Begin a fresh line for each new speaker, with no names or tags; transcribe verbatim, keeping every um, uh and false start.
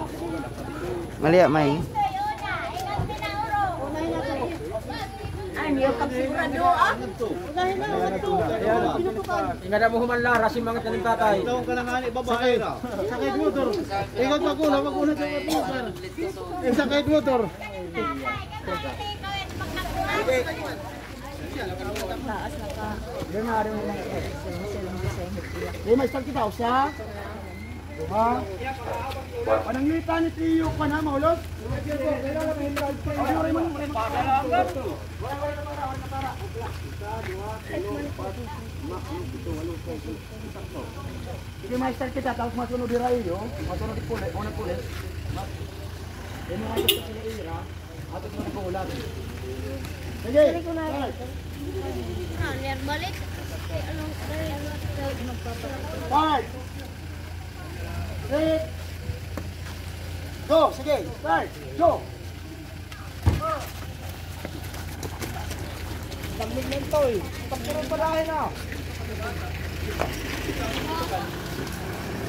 Mali ya, May.
Ano pagsigurado ah? Unahin na
Ingat mo humanlara si mga tanim tatay.
Ikaw ka lang ani babae. Sakay motor. Ikaw maguna, maguna sa motor. Eh sakay motor.
taas na ka.
Ganari mo lang.
Di may start kita usa. Diba? Pananglita ni Tiyo pa na maulog. Sige, may start kita tapos masunod di rayo, masunod di pulis, unang pulis. Yan mo kayo sa ira, ato sunod ko ulat. Sige.
Ah, niyan balik. Anong
Start. Three. Go, sige, start. Go. Taglig na ito eh. Tapos pa dahil na.